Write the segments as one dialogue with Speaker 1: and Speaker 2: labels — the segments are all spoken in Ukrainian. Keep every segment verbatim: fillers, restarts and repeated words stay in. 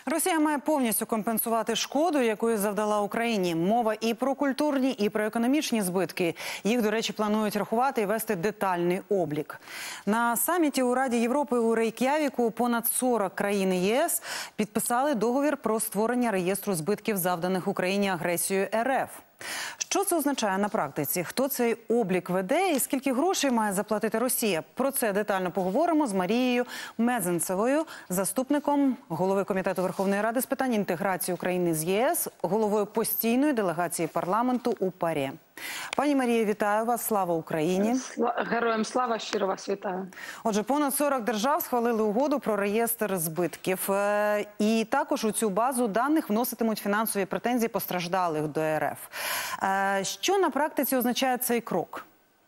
Speaker 1: Росія має повністю компенсувати шкоду, яку завдала Україні. Мова і про культурні, і про економічні збитки. Їх, до речі, планують рахувати і вести детальний облік. На саміті у Раді Європи у Рейк'явіку понад сорок країн ЄС підписали договір про створення реєстру збитків, завданих Україні агресією РФ. Що це означає на практиці? Хто цей облік веде і скільки грошей має заплатити Росія? Про це детально поговоримо з Марією Мезенцевою, заступником голови Комітету Верховної Ради з питань інтеграції України з ЄС, головою постійної делегації парламенту у ПАРЄ. Пані Марія, вітаю вас. Слава Україні.
Speaker 2: Героям слава, щиро вас вітаю.
Speaker 1: Отже, понад сорок держав схвалили угоду про реєстр збитків. І також у цю базу даних вноситимуть фінансові претензії постраждалих до РФ. Що на практиці означає цей крок?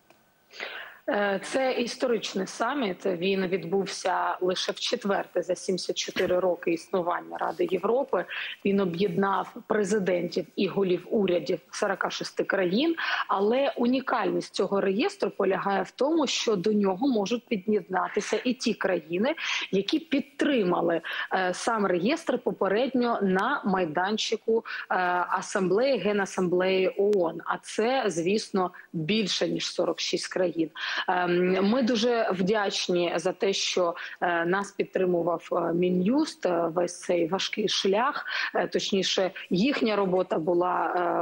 Speaker 2: Це історичний саміт. Він відбувся лише в четверте за сімдесят чотири роки існування Ради Європи. Він об'єднав президентів і голів урядів сорока шести країн. Але унікальність цього реєстру полягає в тому, що до нього можуть під'єднатися і ті країни, які підтримали е, сам реєстр попередньо на майданчику е, асамблеї, Генасамблеї ООН. А це, звісно, більше ніж сорок шість країн. Ми дуже вдячні за те, що нас підтримував Мін'юст весь цей важкий шлях. Точніше, їхня робота була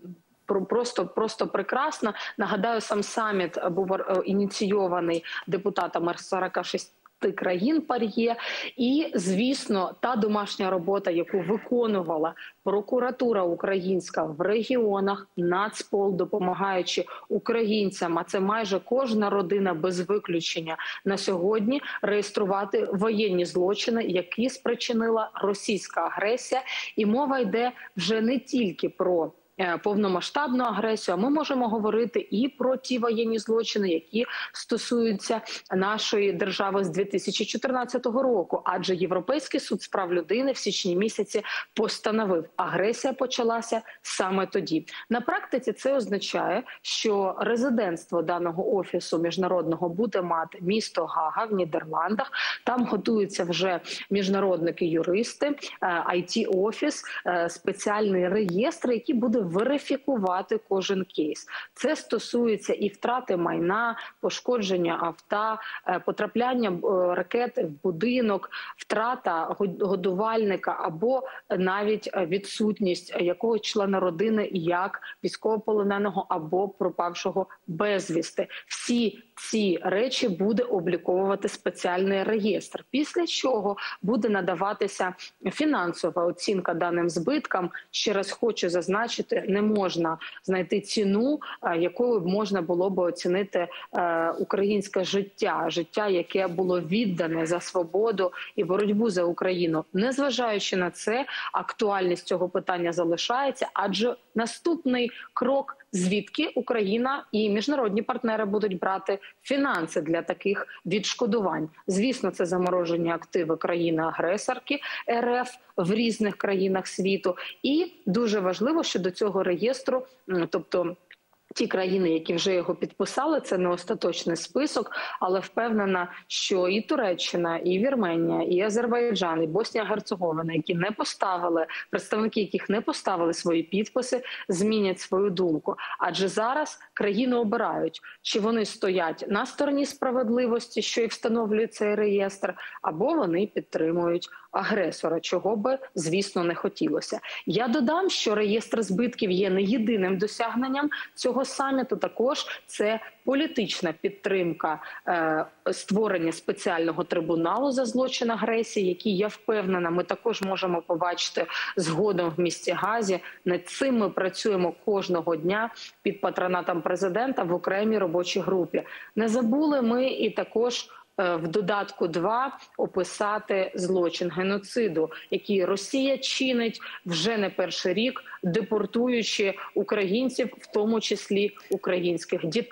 Speaker 2: просто, просто прекрасна. Нагадаю, сам саміт був ініційований депутатами сорока шести країн ПАРЄ. І, звісно, та домашня робота, яку виконувала прокуратура українська в регіонах, Нацпол, допомагаючи українцям, а це майже кожна родина без виключення на сьогодні, реєструвати воєнні злочини, які спричинила російська агресія. І мова йде вже не тільки про повномасштабну агресію, а ми можемо говорити і про ті воєнні злочини, які стосуються нашої держави з дві тисячі чотирнадцятого року. Адже Європейський суд з прав людини в січні місяці постановив, агресія почалася саме тоді. На практиці це означає, що резидентство даного офісу міжнародного буде мати місто Гага в Нідерландах. Там готуються вже міжнародники-юристи, ай ті-офіс, спеціальний реєстр, який буде верифікувати кожен кейс. Це стосується і втрати майна, пошкодження авто, потрапляння ракети в будинок, втрата годувальника або навіть відсутність якогось члена родини як військовополоненого або пропавшого безвісти. Всі ці речі буде обліковувати спеціальний реєстр, після чого буде надаватися фінансова оцінка даним збиткам. Ще раз хочу зазначити, не можна знайти ціну, якою можна було б оцінити українське життя, життя, яке було віддане за свободу і боротьбу за Україну. Незважаючи на це, актуальність цього питання залишається, адже наступний крок, звідки Україна і міжнародні партнери будуть брати фінанси для таких відшкодувань. Звісно, це заморожені активи країни-агресорки РФ в різних країнах світу. І дуже важливо, що до цього реєстру, тобто ті країни, які вже його підписали, це не остаточний список, але впевнена, що і Туреччина, і Вірменія, і Азербайджан, і Боснія-Герцеговина, які не поставили, представники яких не поставили свої підписи, змінять свою думку. Адже зараз країни обирають, чи вони стоять на стороні справедливості, що і встановлює цей реєстр, або вони підтримують агресора, чого би, звісно, не хотілося. Я додам, що реєстр збитків є не єдиним досягненням цього саміту, також це політична підтримка е, створення спеціального трибуналу за злочин агресії, який, я впевнена, ми також можемо побачити згодом в місті Газі. Над цим ми працюємо кожного дня під патронатом президента в окремій робочій групі. Не забули ми і також в додатку два описати злочин геноциду, який Росія чинить вже не перший рік, депортуючи українців, в тому числі українських дітей.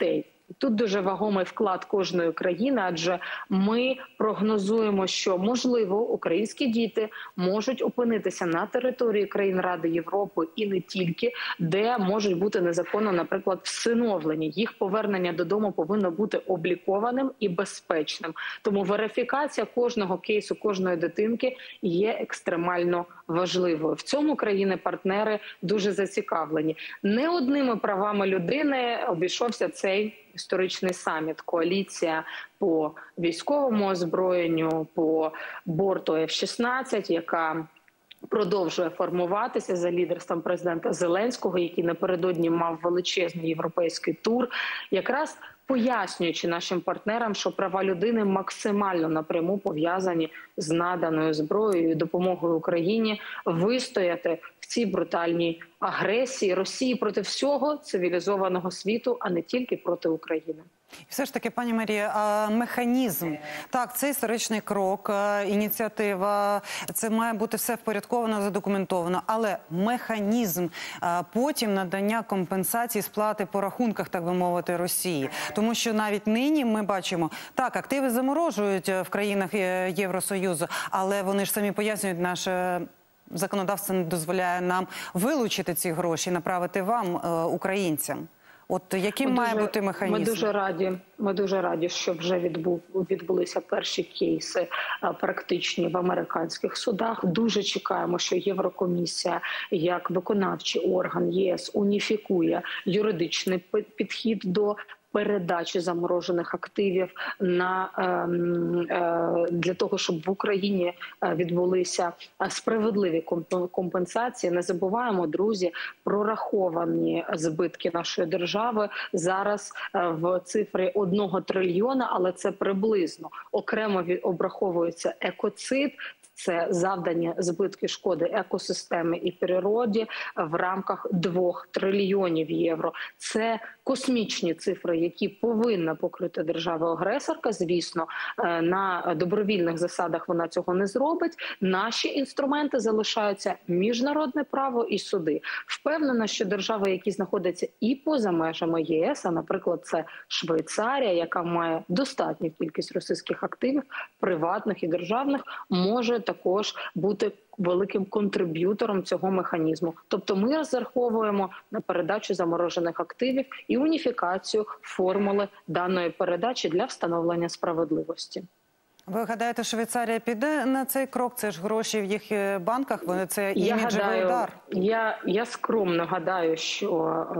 Speaker 2: Тут дуже вагомий вклад кожної країни, адже ми прогнозуємо, що, можливо, українські діти можуть опинитися на території країн Ради Європи і не тільки, де можуть бути незаконно, наприклад, всиновлені. Їх повернення додому повинно бути облікованим і безпечним. Тому верифікація кожного кейсу, кожної дитинки є екстремально важливою. В цьому країни-партнери дуже зацікавлені. Не одними правами людини обійшовся цей історичний саміт. Коаліція по військовому озброєнню, по борту еф шістнадцять, яка продовжує формуватися за лідерством президента Зеленського, який напередодні мав величезний європейський тур, якраз пояснюючи нашим партнерам, що права людини максимально напряму пов'язані з наданою зброєю і допомогою Україні вистояти в цій брутальній агресії Росії проти всього цивілізованого світу, а не тільки проти України.
Speaker 1: І все ж таки, пані Марія, механізм. Так, це історичний крок, ініціатива, це має бути все впорядковано, задокументовано. Але механізм потім надання компенсації, сплати по рахунках, так би мовити, Росії. Тому що навіть нині ми бачимо, так, активи заморожують в країнах Євросоюзу, але вони ж самі пояснюють, наше законодавство не дозволяє нам вилучити ці гроші, направити вам, українцям. От яким має
Speaker 2: дуже,
Speaker 1: бути механізм?
Speaker 2: Ми дуже раді, ми дуже раді, що вже відбув, відбулися перші кейси а, практичні в американських судах. Дуже чекаємо, що Єврокомісія як виконавчий орган ЄС уніфікує юридичний підхід до передачі заморожених активів на е, е, для того, щоб в Україні відбулися справедливі компенсації. Не забуваємо, друзі, прораховані збитки нашої держави зараз в цифрі одного трильйона, але це приблизно. Окремо обраховується екоцид. Це завдані збитки шкоди екосистемі і природі в рамках двох трильйонів євро. Це космічні цифри, які повинна покрити держава-агресорка. Звісно, на добровільних засадах вона цього не зробить. Наші інструменти залишаються міжнародне право і суди. Впевнена, що держави, які знаходяться і поза межами ЄС, а, наприклад, це Швейцарія, яка має достатню кількість російських активів, приватних і державних, може також бути великим контриб'ютором цього механізму. Тобто ми розраховуємо на передачу заморожених активів і уніфікацію формули даної передачі для встановлення справедливості.
Speaker 1: Ви гадаєте, Швейцарія піде на цей крок? Це ж гроші в їх банках, це іміджевий удар.
Speaker 2: Я, я скромно гадаю, що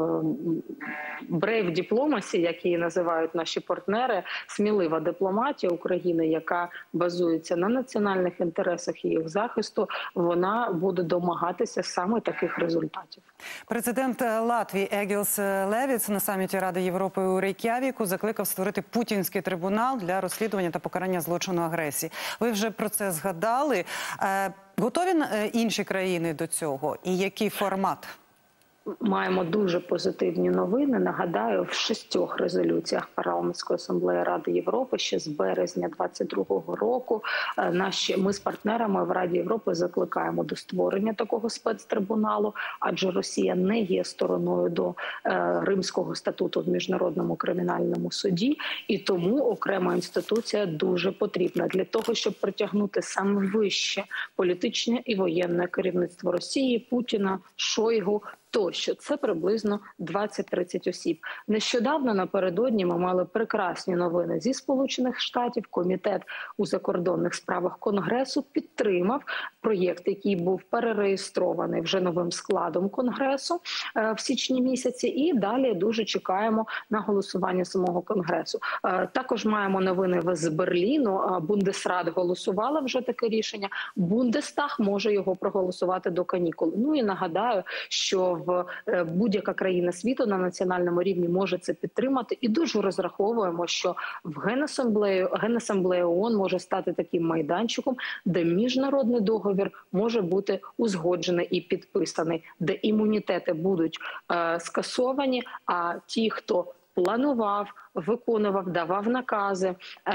Speaker 2: brave diplomacy, як її називають наші партнери, смілива дипломатія України, яка базується на національних інтересах і їх захисту, вона буде домагатися саме таких результатів.
Speaker 1: Президент Латвії Егілс Левіц на саміті Ради Європи у Рейк'явіку закликав створити путінський трибунал для розслідування та покарання злочину агресії. Ви вже про це згадали. Готові інші країни до цього? І який формат?
Speaker 2: Маємо дуже позитивні новини. Нагадаю, в шістьох резолюціях Парламентської асамблеї Ради Європи ще з березня двадцять другого року наші ми з партнерами в Раді Європи закликаємо до створення такого спецтрибуналу, адже Росія не є стороною до е, Римського статуту в Міжнародному кримінальному суді, і тому окрема інституція дуже потрібна для того, щоб притягнути саме вище політичне і воєнне керівництво Росії, Путіна, Шойгу, тощо. Це приблизно двадцять-тридцять осіб. Нещодавно напередодні ми мали прекрасні новини зі Сполучених Штатів. Комітет у закордонних справах Конгресу підтримав проєкт, який був перереєстрований вже новим складом Конгресу е, в січні місяці. І далі дуже чекаємо на голосування самого Конгресу. Е, також маємо новини з Берліну. Бундесрат голосувала вже таке рішення. Бундестаг може його проголосувати до канікул. Ну і нагадаю, що в будь-яка країна світу на національному рівні може це підтримати, і дуже розраховуємо, що в Генасамблею, Генасамблея ООН може стати таким майданчиком, де міжнародний договір може бути узгоджений і підписаний, де імунітети будуть е, скасовані, а ті, хто планував, виконував, давав накази, е,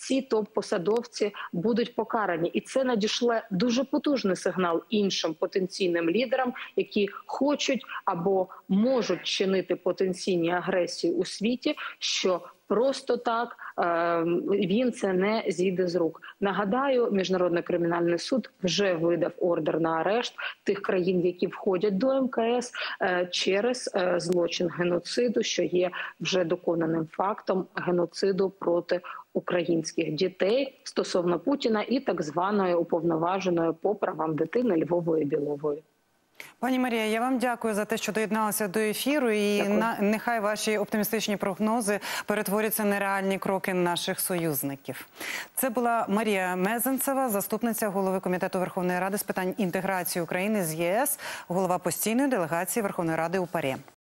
Speaker 2: ці топ-посадовці будуть покарані. І це надішле дуже потужний сигнал іншим потенційним лідерам, які хочуть або можуть чинити потенційні агресії у світі, що просто так е, він це не зійде з рук. Нагадаю, Міжнародний кримінальний суд вже видав ордер на арешт тих країн, які входять до ем ка ес е, через е, злочин геноциду, що є вже доконаним фактом геноциду проти українських дітей стосовно Путіна і так званої уповноваженої по правам дитини Львової Білової.
Speaker 1: Пані Марія, я вам дякую за те, що доєдналися до ефіру, і на, нехай ваші оптимістичні прогнози перетворяться на реальні кроки наших союзників. Це була Марія Мезенцева, заступниця голови Комітету Верховної Ради з питань інтеграції України з є ес, голова постійної делегації Верховної Ради у ПАРЄ.